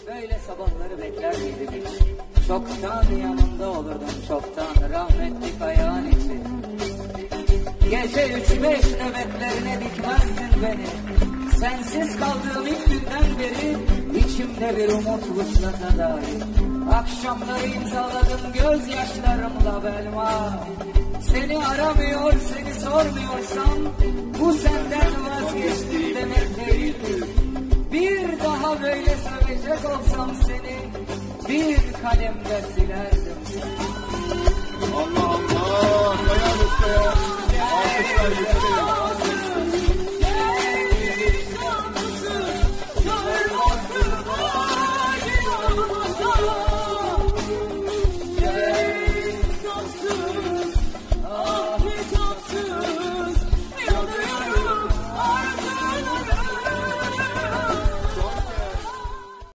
Böyle sabahları bekler miydim hiç? Çoktan yanımda olurdum, çoktan rahmetli kayağın içi. Gece 3-5 nöbetlerine dikmezdin beni. Sensiz kaldığım ilk günden beri içimde bir umut vuslata dair. Akşamları imzaladım gözyaşlarımla belma. Seni aramıyor, seni sormuyorsam bu senden vazgeçtim demek değildir. Bir daha böyle sevecek olsam seni bir kalemde silerdim seni. Allah Allah! Dayan usta ya! Alkışlar